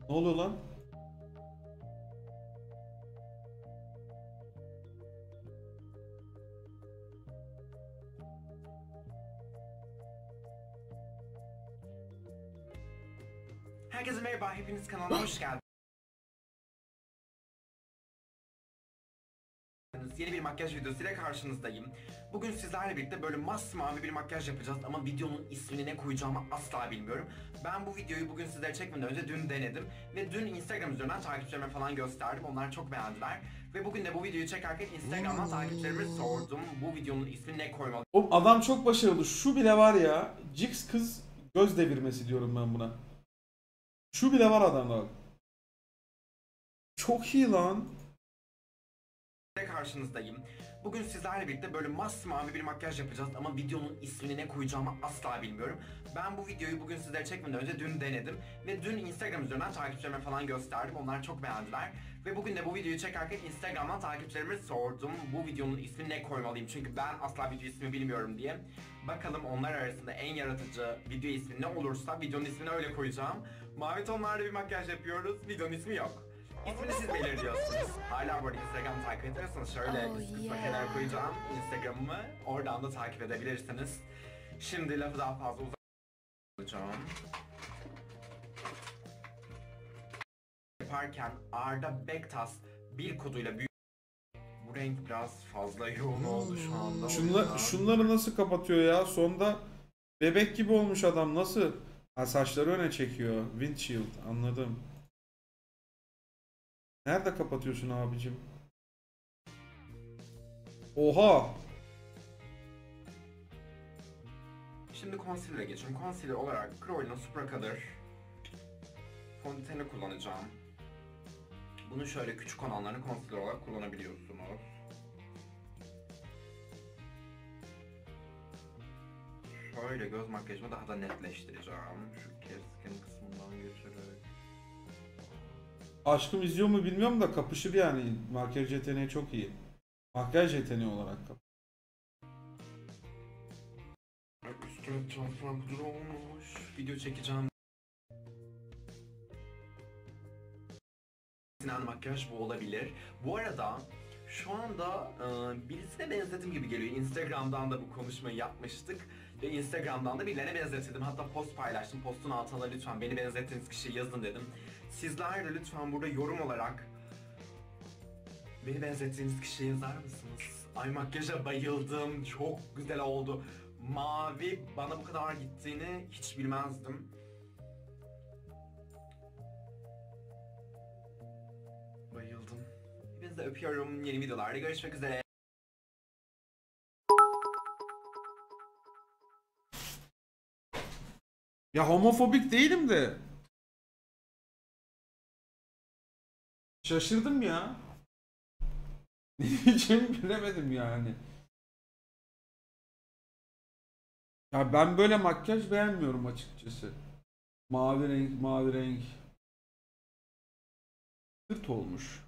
Ne oluyor lan? Herkese merhaba, hepiniz kanalıma hoş geldiniz. Yeni bir makyaj videosuyla karşınızdayım. Bugün sizlerle birlikte böyle masmavi bir makyaj yapacağız ama videonun ismini ne koyacağımı asla bilmiyorum. Ben bu videoyu bugün sizlere çekmeden önce dün denedim ve dün Instagram üzerinden takipçilerime falan gösterdim. Onlar çok beğendiler. Ve bugün de bu videoyu çekerken Instagram'dan takipçilerime sordum. Bu videonun ismini ne koymalıyım Oğlum adam çok başarılı. Şu bile var ya. Jigs kız göz devirmesi diyorum ben buna. Şu bile var adamda. Çok iyi lan. karşınızdayım. Bugün sizlerle birlikte böyle masmavi bir makyaj yapacağız ama videonun ismini ne koyacağımı asla bilmiyorum. Ben bu videoyu bugün sizlere çekmeden önce dün denedim ve dün Instagram üzerinden takipçilerime falan gösterdim. Onlar çok beğendiler. Ve bugün de bu videoyu çekerken Instagram'dan takipçilerime sordum. Bu videonun ismini ne koymalıyım çünkü ben asla video ismi bilmiyorum diye. Bakalım onlar arasında en yaratıcı video ismi ne olursa videonun ismini öyle koyacağım. Mavi tonlarda bir makyaj yapıyoruz. Videonun ismi yok. İsmini siz belirliyorsunuz. Hala bu arada Instagram'ı takip ediyorsanız şöyle üst kısma kenara koyacağım Instagram'ımı. Oradan da takip edebilirsiniz. Şimdi lafı daha fazla uzatmayacağım. Yaparken Arda Bektas bir koduyla büyük... Bu renk biraz fazla yoğun oldu şu anda. Şunları nasıl kapatıyor ya? Sonda bebek gibi olmuş adam. Nasıl? Ha, saçları öne çekiyor. Windshield. Anladım. Nerede kapatıyorsun abicim? Oha! Şimdi concealer'a geçiyorum. Concealer olarak Kryolan Supra Color fondöteni kullanacağım. Bunu şöyle küçük olanlarını concealer olarak kullanabiliyorsunuz. Şöyle göz makyajımı daha da netleştireceğim. Şu keskin kısmından geçerek. Aşkım izliyor mu bilmiyorum da kapışır yani. Makyaj yeteneği çok iyi. Makyaj yeteneği olarak Üstüne transparan pudra olmuş. Video çekeceğim. Sinan makyaj bu olabilir. Bu arada şu anda birisine benzetim gibi geliyor. Instagram'dan da bu konuşmayı yapmıştık. Ve Instagram'dan da birilerine benzetildim. Hatta post paylaştım. Postun altına lütfen beni benzettiğiniz kişiyi yazın dedim. Sizler de lütfen burada yorum olarak beni benzettiğiniz kişiyi yazar mısınız? Ay makyaja bayıldım. Çok güzel oldu. Mavi bana bu kadar gittiğini hiç bilmezdim. Bayıldım. Hepinizi de öpüyorum. Yeni videolarda görüşmek üzere. Ya homofobik değilim de. Şaşırdım ya. Ne diyeceğimi bilemedim yani. Ya ben böyle makyaj beğenmiyorum açıkçası. Mavi renk, mavi renk. Sırt olmuş.